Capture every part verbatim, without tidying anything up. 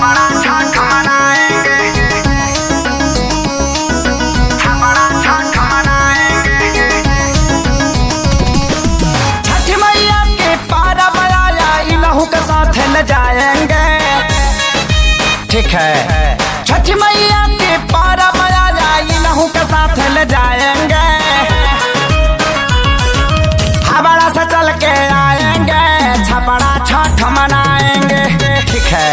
छपरा छठ मनाएंगे, छपरा छठ मनाएंगे। छठ मैया के पारा बजाया इलहू के साथ ले जाएंगे। ठीक है, छठ मैया के पारा बजाया इलहू के साथ ले जाएंगे। हावड़ा से चल के आएंगे, छपरा छठ मनाएंगे। ठीक है,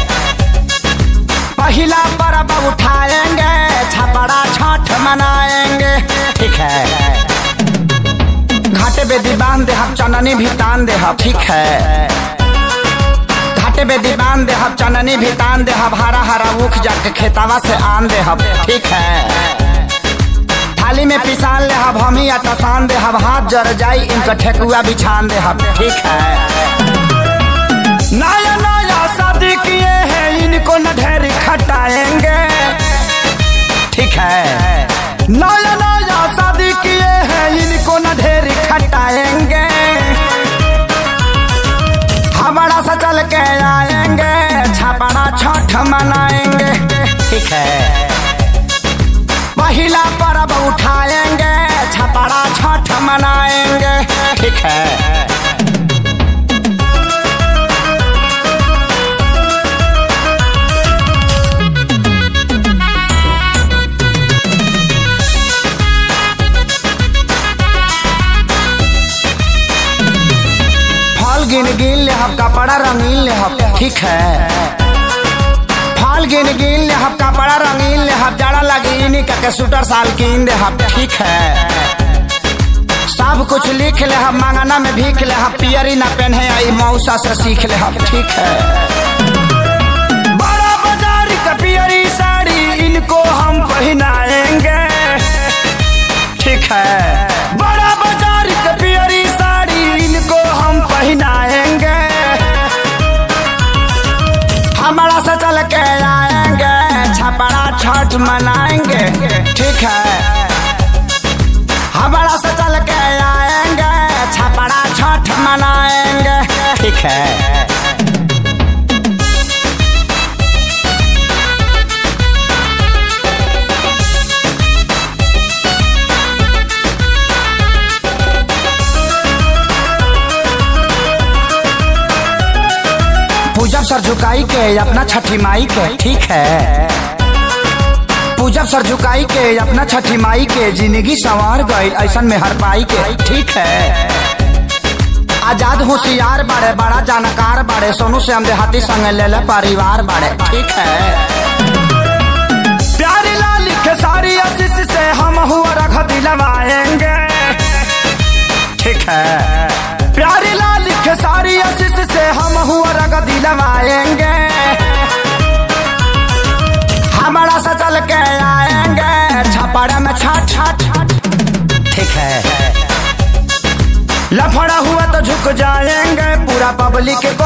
पहला पर्व उठाएंगे, छपरा छठ मनाएंगे। ठीक है, घाटे बेदी बांध दे हम चननी भी तान दे हम। ठीक है, घाटे बेदी बांध दे हम चननी भी तान दे हम। हरा हरा उख जाके खेतावा से आन दे हम। ठीक है, थाली में पिसान ले हम हम ही आसान दे हम। हाथ जर जाई इनका ठेकुआ बिछान दे हम। ठीक है, नया नया शादी किए हैं इनको न ढेर खटाएंगे। ठीक है, नया नया शादी किए हैं इनको न ढेर खटाएंगे। हावड़ा से चल के आएंगे, छपरा छठ मनाएंगे। ठीक है, पहला पर्व उठाएंगे, छपरा छठ मनाएंगे। ठीक है, फल गिन गिन ले हम कपड़ा रंगीन ले हम। ठीक है, फल गिन गिन ले हम कपड़ा रंगीन ले हम। जाड़ा लगी इन्हीं का के सूटर साल कीन दे हम। ठीक है, सब कुछ लिख ले हम, मांगना में भीख ले हम। पियरी ना पहने आई मौसा से सीख ले हम। ठीक है, बड़ा बाजार का पियरी साड़ी इनको हम पहनाएंगे। ठीक है, बड़ा बाजार का पियरी साड़ी इनको हम पहनाएंगे। हमारा से चल के आएंगे, छपरा छठ मनाएंगे। ठीक है, हमारा से चल के आएंगे, छपरा छठ मनाएंगे। ठीक है, पूजब सर झुकाई के अपना छठी माई के। ठीक है, पूजब सर झुकाई के अपना छठी माई के। जिंदगी संवार गई ऐसन में हर पाई के। ठीक है, आजाद होशियार बड़े, बड़ा जानकार बड़े। सोनू से हम देहाती संग ले ले परिवार बड़े। ठीक है, प्यारी लाल के सारी आशीष से हम हुआ रख दिलवाएंगे। ठीक है, प्यारी लाल के सारी आशीष से हम हुआ रख दिलवाएंगे। हमारा से चल के आएंगे, छपरा में छठ छठ। ठीक है, लफड़ा हुआ तो झुक जाएंगे, पूरा पब्लिक को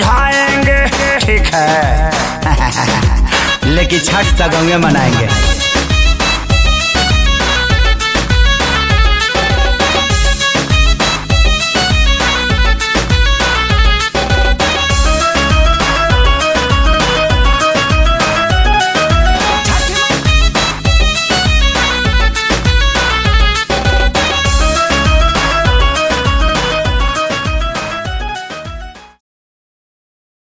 समझाएंगे। ठीक है, लेकिन छठ तक गंगे मनाएंगे।